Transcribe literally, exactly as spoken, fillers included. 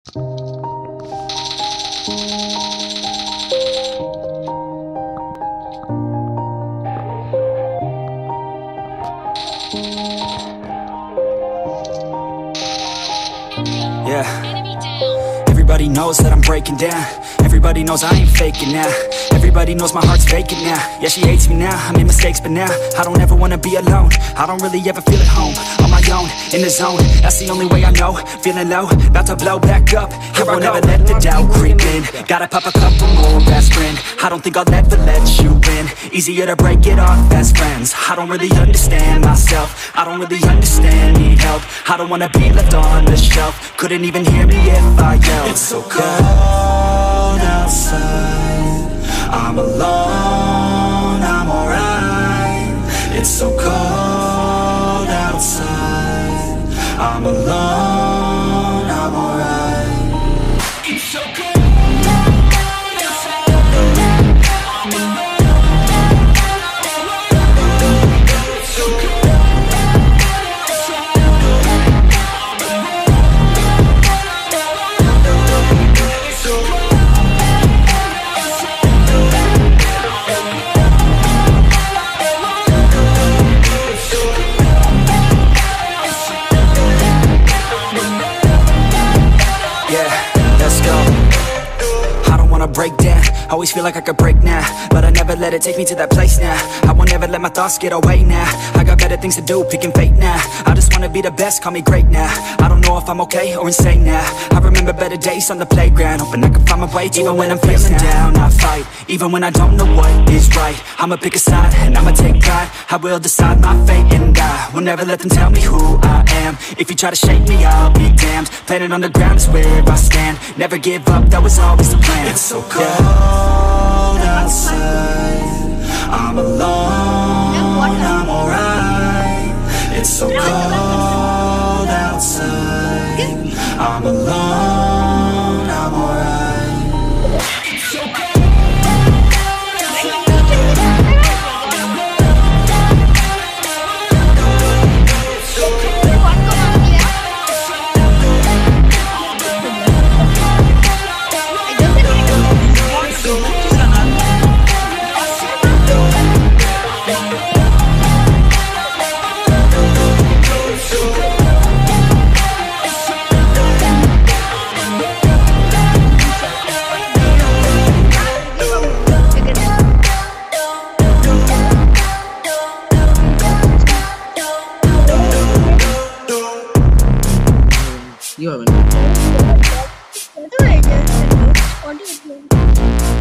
Yeah. Everybody knows that I'm breaking down. Everybody knows I ain't faking now. Everybody knows my heart's vacant now. Yeah, she hates me now, I made mistakes but now I don't ever wanna be alone. I don't really ever feel at home. On my own, in the zone, that's the only way I know. Feeling low, about to blow back up. Here I won't ever let the doubt creep in. Gotta pop a couple more aspirin. I don't think I'll ever let you in. Easier to break it off best friends. I don't really understand myself. I don't really understand, need help. I don't wanna be left on the shelf. Couldn't even hear me if I yelled. It's so cold outside, I'm alone, I'm alright. It's so cold outside, I'm alone, I'm alright. It's so cold. Break down, always feel like I could break now, but I never let it take me to that place now. I won't ever let my thoughts get away now. I got better things to do, picking fate now. I just wanna be the best, call me great now. I don't know if I'm okay or insane now. I remember better days on the playground, hoping I can find my way. Even when I'm feeling down, I fight. Even when I don't know what is right, I'ma pick a side and I'ma take pride. I will decide my fate and I will never let them tell me who I am. If you try to shake me, I'll be damned. Planet on the ground is where I stand. Never give up, that was always the plan. It's so cold outside, I'm alone, I'm alright. It's so cold outside, I'm alone, I'm alright. It's so cold. You haven't. What do I do? What do you do?